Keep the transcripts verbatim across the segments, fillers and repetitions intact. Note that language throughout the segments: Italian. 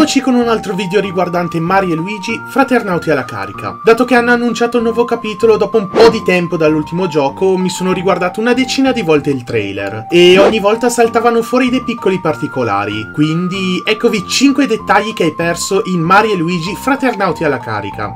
Eccoci con un altro video riguardante Mario e Luigi, Fraternauti alla carica. Dato che hanno annunciato il nuovo capitolo, dopo un po' di tempo dall'ultimo gioco, mi sono riguardato una decina di volte il trailer. E ogni volta saltavano fuori dei piccoli particolari. Quindi eccovi cinque dettagli che hai perso in Mario e Luigi, Fraternauti alla carica.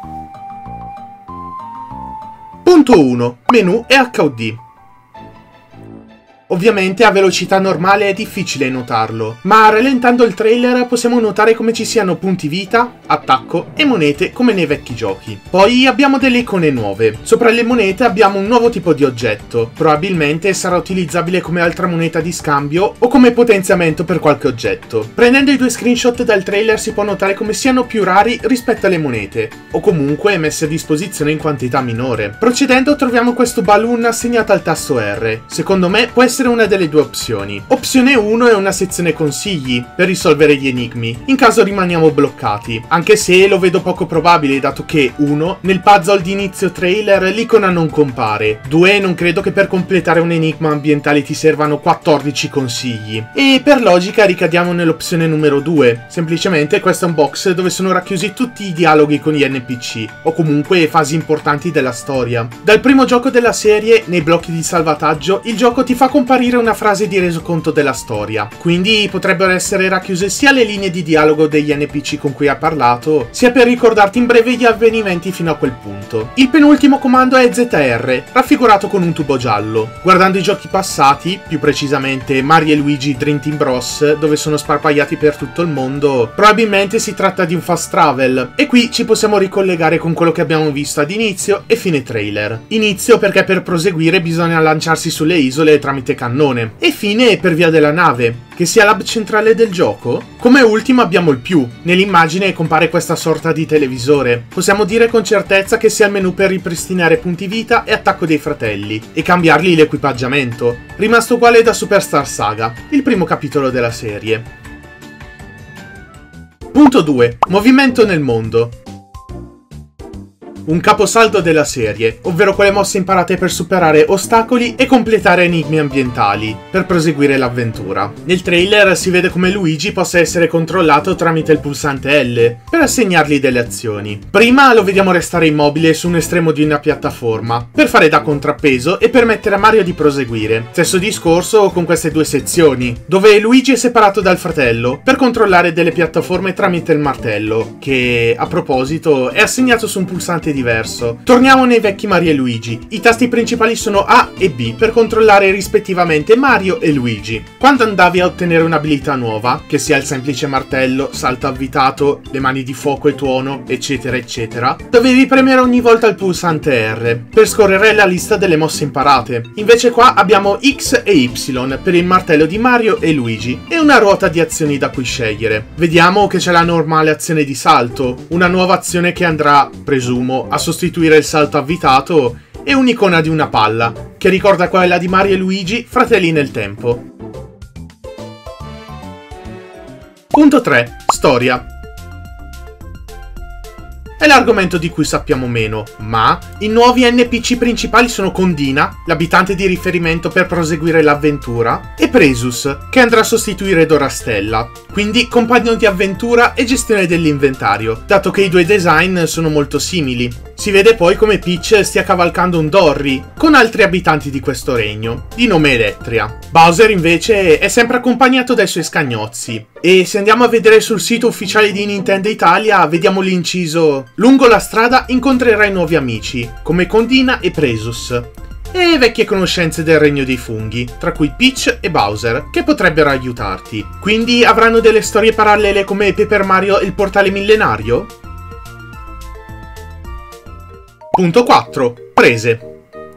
Punto uno. Menu e H U D. Ovviamente a velocità normale è difficile notarlo, ma rallentando il trailer possiamo notare come ci siano punti vita, attacco e monete come nei vecchi giochi. Poi abbiamo delle icone nuove. Sopra le monete abbiamo un nuovo tipo di oggetto, probabilmente sarà utilizzabile come altra moneta di scambio o come potenziamento per qualche oggetto. Prendendo i due screenshot dal trailer si può notare come siano più rari rispetto alle monete, o comunque messe a disposizione in quantità minore. Procedendo troviamo questo balloon assegnato al tasto R. Secondo me può essere una delle due opzioni. Opzione uno è una sezione consigli per risolvere gli enigmi in caso rimaniamo bloccati, anche se lo vedo poco probabile dato che uno nel puzzle di inizio trailer l'icona non compare, due non credo che per completare un enigma ambientale ti servano quattordici consigli e per logica ricadiamo nell'opzione numero due. Semplicemente questo è un box dove sono racchiusi tutti i dialoghi con gli N P C o comunque fasi importanti della storia. Dal primo gioco della serie, nei blocchi di salvataggio, il gioco ti fa comparire una frase di resoconto della storia, quindi potrebbero essere racchiuse sia le linee di dialogo degli N P C con cui ha parlato, sia per ricordarti in breve gli avvenimenti fino a quel punto. Il penultimo comando è Z R, raffigurato con un tubo giallo. Guardando i giochi passati, più precisamente Mario e Luigi Dream Team Bros, dove sono sparpagliati per tutto il mondo, probabilmente si tratta di un fast travel, e qui ci possiamo ricollegare con quello che abbiamo visto ad inizio e fine trailer. Inizio perché per proseguire bisogna lanciarsi sulle isole tramite cannone, e fine per via della nave, che sia l'hub centrale del gioco. Come ultimo abbiamo il più. Nell'immagine compare questa sorta di televisore. Possiamo dire con certezza che sia il menu per ripristinare punti vita e attacco dei fratelli, e cambiargli l'equipaggiamento, rimasto uguale da Superstar Saga, il primo capitolo della serie. Punto due. Movimento nel mondo. Un caposaldo della serie, ovvero quelle mosse imparate per superare ostacoli e completare enigmi ambientali, per proseguire l'avventura. Nel trailer si vede come Luigi possa essere controllato tramite il pulsante L, per assegnargli delle azioni. Prima lo vediamo restare immobile su un estremo di una piattaforma, per fare da contrappeso e permettere a Mario di proseguire. Stesso discorso con queste due sezioni, dove Luigi è separato dal fratello, per controllare delle piattaforme tramite il martello, che, a proposito, è assegnato su un pulsante diverso. Torniamo nei vecchi Mario e Luigi. I tasti principali sono A e B per controllare rispettivamente Mario e Luigi. Quando andavi a ottenere un'abilità nuova, che sia il semplice martello, salto avvitato, le mani di fuoco e tuono, eccetera eccetera, dovevi premere ogni volta il pulsante R per scorrere la lista delle mosse imparate. Invece qua abbiamo X e Y per il martello di Mario e Luigi e una ruota di azioni da cui scegliere. Vediamo che c'è la normale azione di salto, una nuova azione che andrà, presumo, a sostituire il salto avvitato, e un'icona di una palla, che ricorda quella di Mario e Luigi, fratelli nel tempo. Punto tre. Storia. È l'argomento di cui sappiamo meno, ma i nuovi N P C principali sono Condina, l'abitante di riferimento per proseguire l'avventura, e Presus, che andrà a sostituire Dorastella, quindi compagno di avventura e gestione dell'inventario, dato che i due design sono molto simili. Si vede poi come Peach stia cavalcando un Dorry, con altri abitanti di questo regno, di nome Elettria. Bowser invece è sempre accompagnato dai suoi scagnozzi, e se andiamo a vedere sul sito ufficiale di Nintendo Italia vediamo l'inciso "Lungo la strada incontrerai nuovi amici, come Condina e Presus", e vecchie conoscenze del regno dei funghi, tra cui Peach e Bowser, che potrebbero aiutarti. Quindi avranno delle storie parallele come Paper Mario e il portale millenario? Punto quattro. Prese.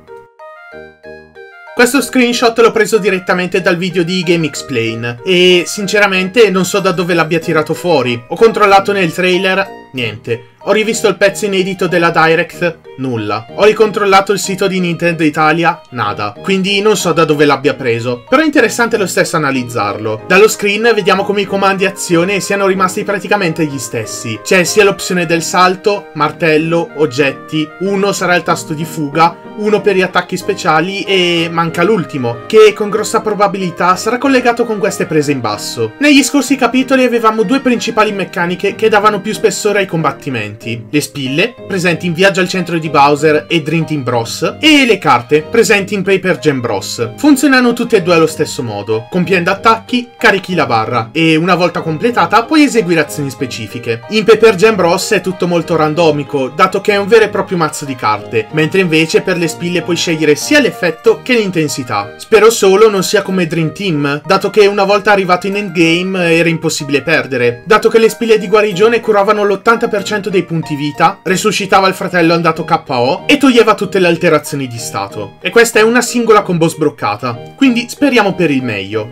Questo screenshot l'ho preso direttamente dal video di GameXplain e sinceramente non so da dove l'abbia tirato fuori. Ho controllato nel trailer Niente. Ho rivisto il pezzo inedito della Direct? Nulla. Ho ricontrollato il sito di Nintendo Italia? Nada. Quindi non so da dove l'abbia preso. Però è interessante lo stesso analizzarlo. Dallo screen vediamo come i comandi azione siano rimasti praticamente gli stessi. C'è sia l'opzione del salto, martello, oggetti, uno sarà il tasto di fuga, uno per gli attacchi speciali e manca l'ultimo, che con grossa probabilità sarà collegato con queste prese in basso. Negli scorsi capitoli avevamo due principali meccaniche che davano più spessore ai combattimenti. Le spille, presenti in Viaggio al centro di Bowser e Dream Team Bros, e le carte, presenti in Paper Jam Bros. Funzionano tutte e due allo stesso modo. Compiendo attacchi, carichi la barra e una volta completata puoi eseguire azioni specifiche. In Paper Jam Bros è tutto molto randomico, dato che è un vero e proprio mazzo di carte, mentre invece per le spille puoi scegliere sia l'effetto che l'intensità. Spero solo non sia come Dream Team, dato che una volta arrivato in endgame era impossibile perdere, dato che le spille di guarigione curavano l'ottanta per cento dei punti vita, resuscitava il fratello andato K O e toglieva tutte le alterazioni di stato. E questa è una singola combo sbroccata, quindi speriamo per il meglio.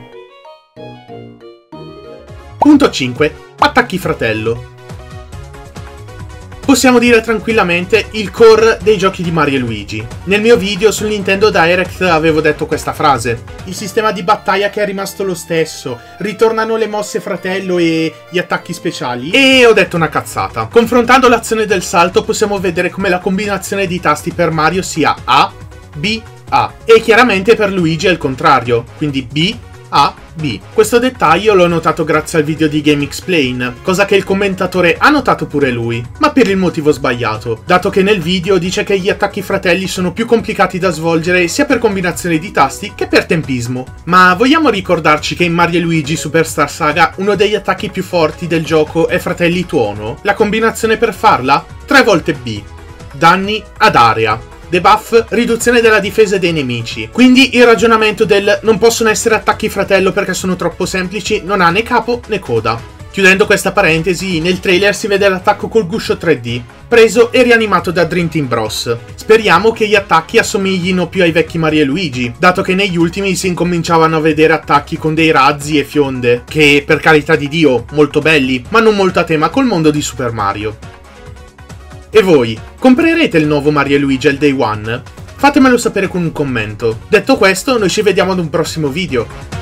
Punto cinque. Attacchi fratello. Possiamo dire tranquillamente il core dei giochi di Mario e Luigi. Nel mio video sul Nintendo Direct avevo detto questa frase. Il sistema di battaglia che è rimasto lo stesso, ritornano le mosse fratello e gli attacchi speciali. E ho detto una cazzata. Confrontando l'azione del salto possiamo vedere come la combinazione di tasti per Mario sia A, B, A. E chiaramente per Luigi è il contrario, quindi B, A, B. Questo dettaglio l'ho notato grazie al video di GameXplain, cosa che il commentatore ha notato pure lui, ma per il motivo sbagliato, dato che nel video dice che gli attacchi fratelli sono più complicati da svolgere sia per combinazione di tasti che per tempismo. Ma vogliamo ricordarci che in Mario e Luigi Superstar Saga uno degli attacchi più forti del gioco è fratelli tuono? La combinazione per farla? tre volte B. Danni ad area. Debuff, riduzione della difesa dei nemici. Quindi il ragionamento del non possono essere attacchi fratello perché sono troppo semplici non ha né capo né coda. Chiudendo questa parentesi, nel trailer si vede l'attacco col guscio tre D, preso e rianimato da Dream Team Bros. Speriamo che gli attacchi assomiglino più ai vecchi Mario e Luigi, dato che negli ultimi si incominciavano a vedere attacchi con dei razzi e fionde, che per carità di Dio, molto belli, ma non molto a tema col mondo di Super Mario. E voi, comprerete il nuovo Mario e Luigi al Day One? Fatemelo sapere con un commento. Detto questo, noi ci vediamo ad un prossimo video.